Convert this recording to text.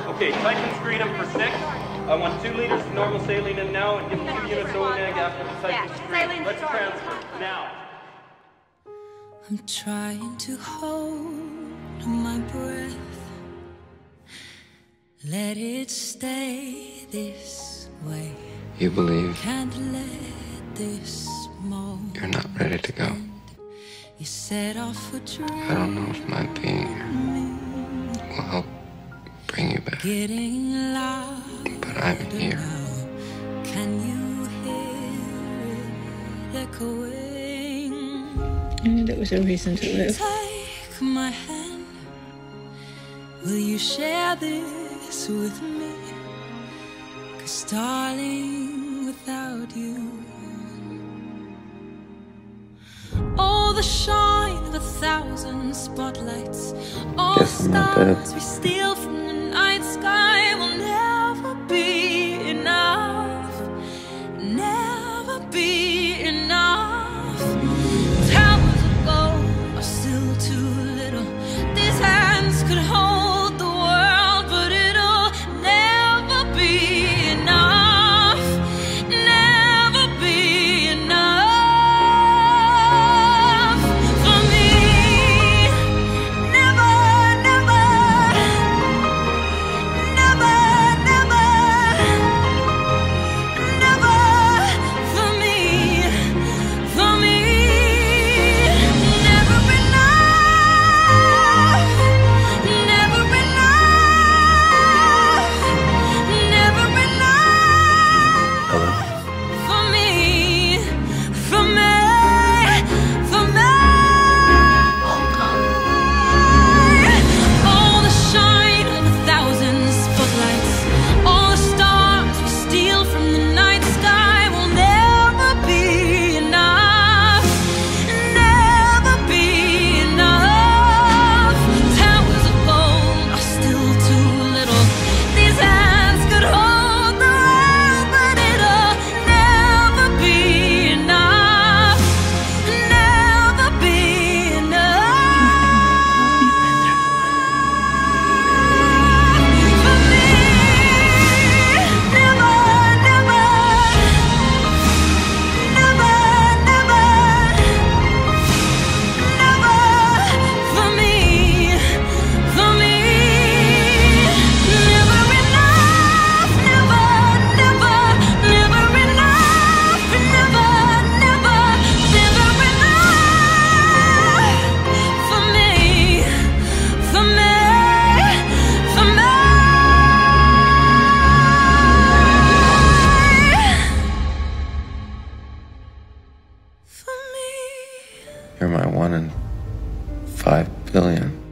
Okay, Titan screen him for 6. I want 2 liters of normal saline in now and give him 2 units ONEG after the Titan screen. Let's transfer now. I'm trying to hold my breath. Let it stay this way. You believe Can't let this moment. you're not ready to go. You set off a dream. I don't know if my being here will help bring you back, Getting loud. but I'm here. Can you hear it echoing? I knew there was a reason to live. Take my hand. Will you share this with me? 'Cause darling, without you, all the shine of 1,000 spotlights, all the Guess I'm not dead. stars we steal from the night sky will never be enough, never be enough. Towers of gold are still too little. These hands could hold the world, but it'll never be enough, never be enough for me. Never, never, never, never, never for me, for me. Never enough, never enough, never enough Hello? for me, for me, for me. All the shine of 1,000 spotlights, all the stars we steal from the night sky will never be enough, never be enough. Towers of gold are still too little. These hands could hold the world, but it'll never be enough, never be enough for me. Never, never, never, never, never for me, for me. Never enough, never, never, never enough, never, never, never enough for me, for me, for me. For me. You're my 1 in 5 billion.